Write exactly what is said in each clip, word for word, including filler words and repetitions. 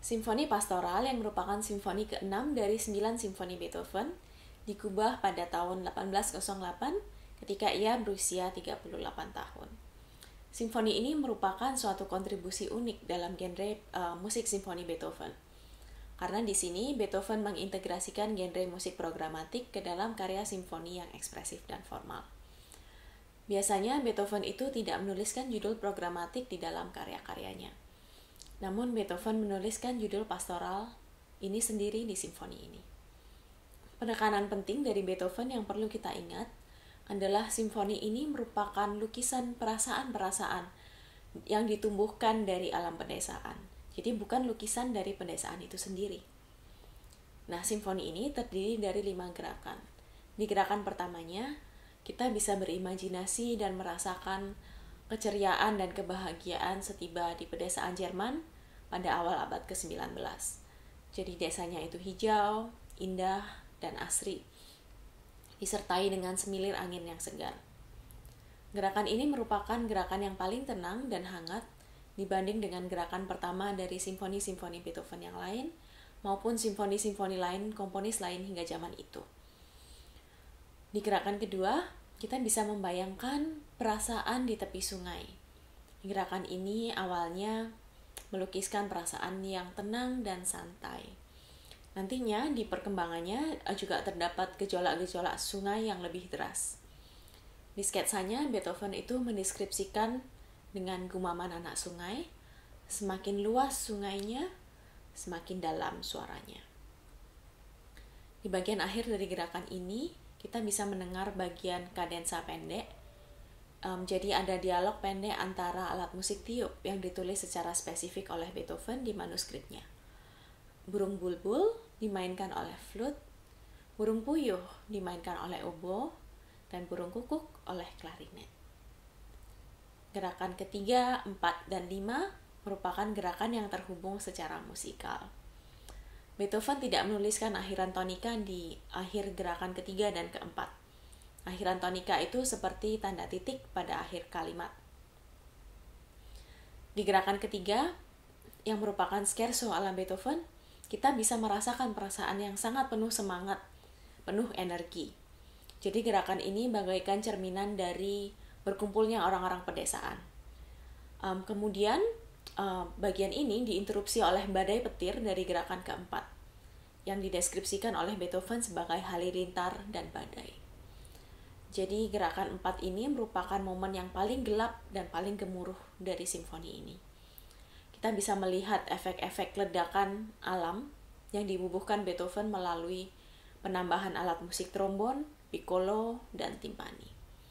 Simfoni Pastoral yang merupakan simfoni keenam dari sembilan simfoni Beethoven dikubah pada tahun delapan belas nol delapan ketika ia berusia tiga puluh delapan tahun. Simfoni ini merupakan suatu kontribusi unik dalam genre uh, musik simfoni Beethoven. Karena di sini Beethoven mengintegrasikan genre musik programatik ke dalam karya simfoni yang ekspresif dan formal. Biasanya Beethoven itu tidak menuliskan judul programatik di dalam karya-karyanya. Namun Beethoven menuliskan judul pastoral ini sendiri di simfoni ini. Penekanan penting dari Beethoven yang perlu kita ingat adalah simfoni ini merupakan lukisan perasaan-perasaan yang ditumbuhkan dari alam pedesaan. Jadi bukan lukisan dari pedesaan itu sendiri. Nah, simfoni ini terdiri dari lima gerakan. Di gerakan pertamanya, kita bisa berimajinasi dan merasakan keceriaan dan kebahagiaan setiba di pedesaan Jerman pada awal abad ke sembilan belas. Jadi desanya itu hijau, indah, dan asri, disertai dengan semilir angin yang segar. Gerakan ini merupakan gerakan yang paling tenang dan hangat dibanding dengan gerakan pertama dari simfoni-simfoni Beethoven yang lain maupun simfoni-simfoni lain komponis lain hingga zaman itu. Di gerakan kedua, kita bisa membayangkan perasaan di tepi sungai. Gerakan ini awalnya melukiskan perasaan yang tenang dan santai. Nantinya di perkembangannya juga terdapat gejolak-gejolak sungai yang lebih deras. Di sketsanya, Beethoven itu mendeskripsikan dengan gumaman anak sungai, semakin luas sungainya, semakin dalam suaranya. Di bagian akhir dari gerakan ini, kita bisa mendengar bagian kadensa pendek. Um, jadi ada dialog pendek antara alat musik tiup yang ditulis secara spesifik oleh Beethoven di manuskripnya. Burung bulbul dimainkan oleh flute, burung puyuh dimainkan oleh oboe, dan burung kukuk oleh klarinet. Gerakan ketiga, empat, dan lima merupakan gerakan yang terhubung secara musikal. Beethoven tidak menuliskan akhiran tonika di akhir gerakan ketiga dan keempat. Akhiran tonika itu seperti tanda titik pada akhir kalimat. Di gerakan ketiga, yang merupakan scherzo ala Beethoven, kita bisa merasakan perasaan yang sangat penuh semangat, penuh energi. Jadi gerakan ini bagaikan cerminan dari berkumpulnya orang-orang pedesaan. Um, kemudian uh, bagian ini diinterupsi oleh badai petir dari gerakan keempat, yang dideskripsikan oleh Beethoven sebagai halilintar dan badai. Jadi gerakan empat ini merupakan momen yang paling gelap dan paling gemuruh dari simfoni ini. Kita bisa melihat efek-efek ledakan alam yang dibubuhkan Beethoven melalui penambahan alat musik trombon, piccolo, dan timpani.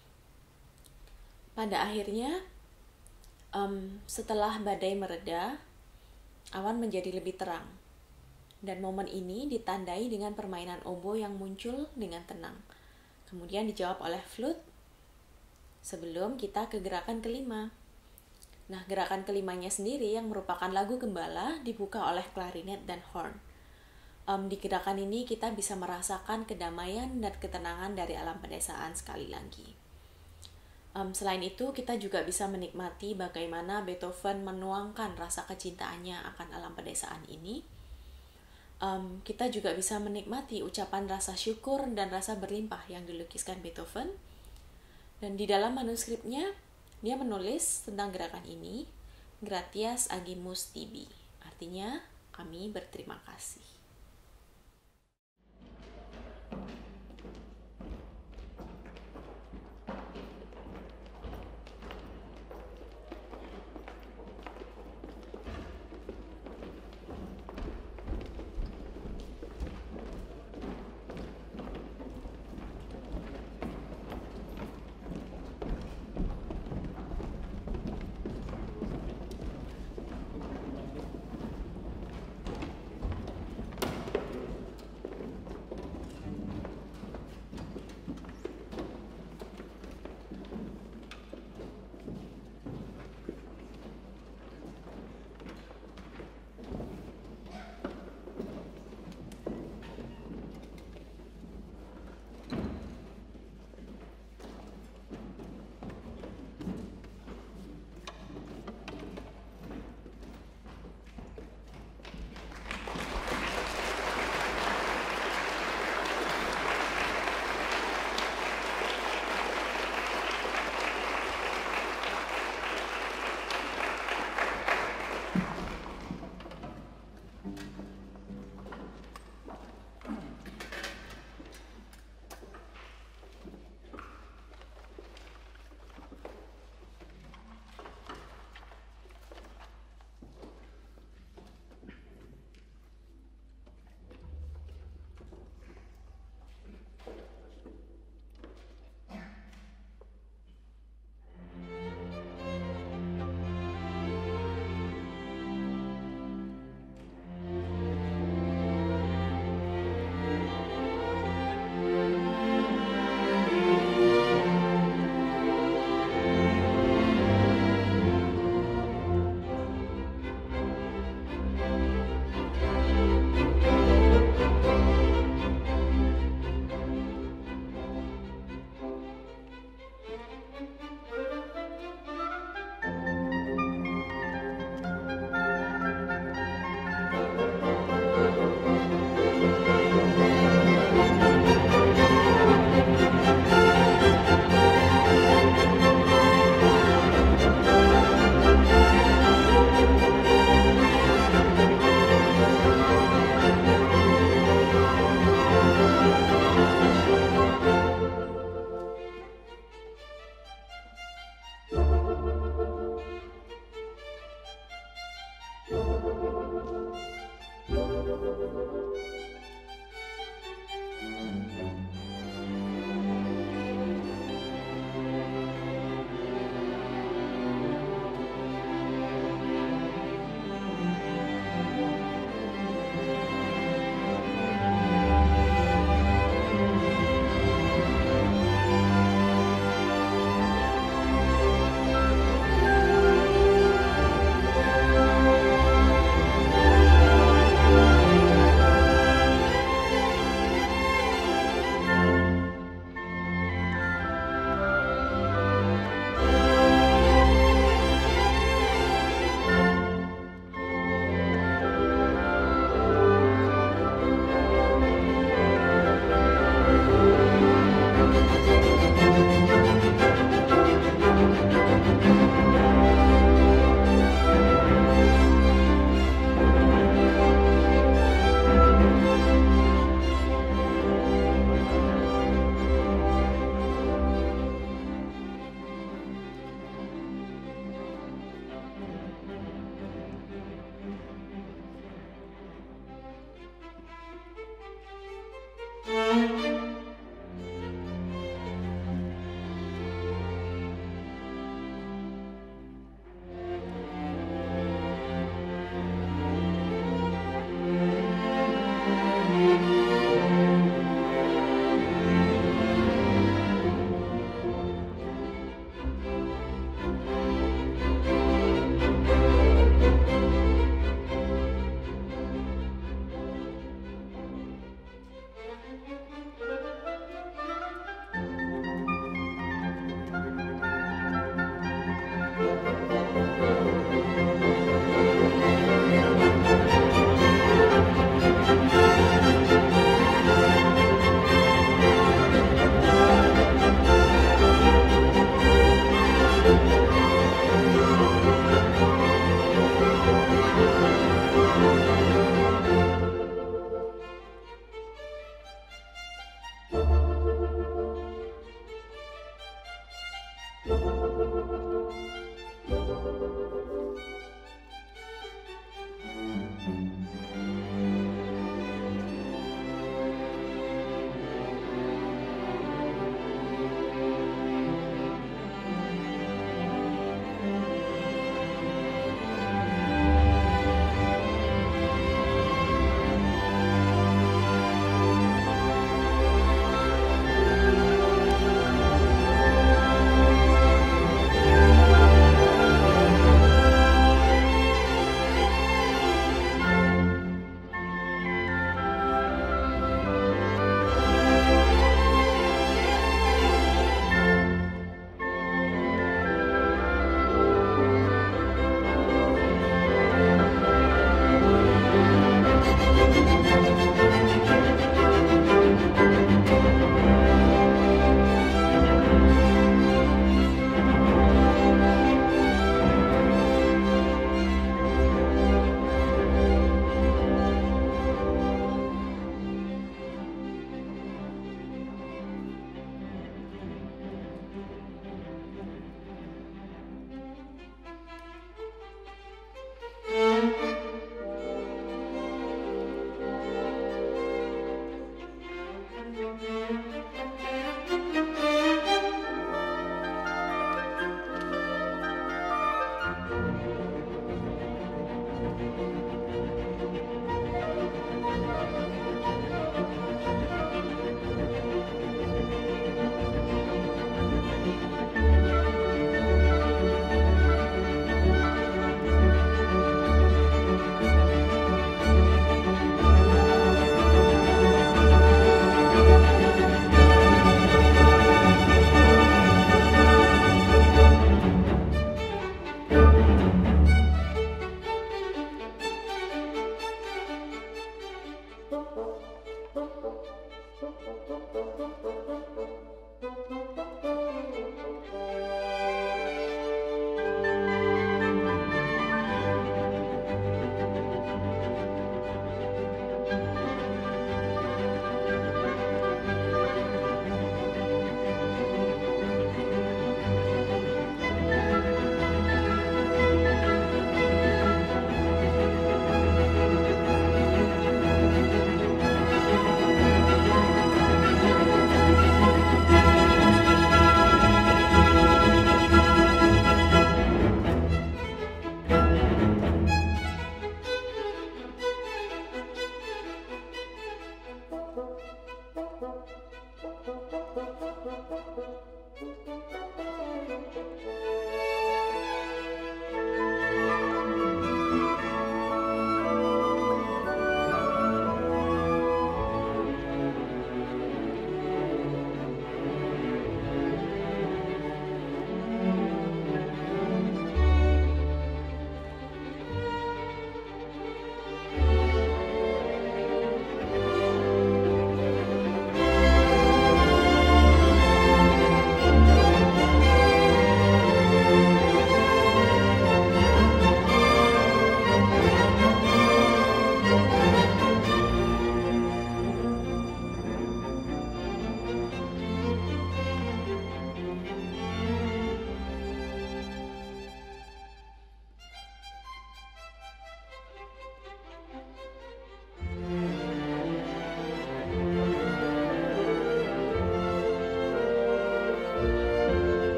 Pada akhirnya, um, setelah badai mereda, awan menjadi lebih terang. Dan momen ini ditandai dengan permainan oboe yang muncul dengan tenang. Kemudian dijawab oleh flute sebelum kita ke gerakan kelima. Nah, gerakan kelimanya sendiri yang merupakan lagu gembala dibuka oleh klarinet dan horn. Um, di gerakan ini kita bisa merasakan kedamaian dan ketenangan dari alam pedesaan sekali lagi. Um, selain itu, kita juga bisa menikmati bagaimana Beethoven menuangkan rasa kecintaannya akan alam pedesaan ini. Um, kita juga bisa menikmati ucapan rasa syukur dan rasa berlimpah yang dilukiskan Beethoven. Dan di dalam manuskripnya, dia menulis tentang gerakan ini, Gratias agimus tibi, artinya kami berterima kasih.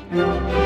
Thank you.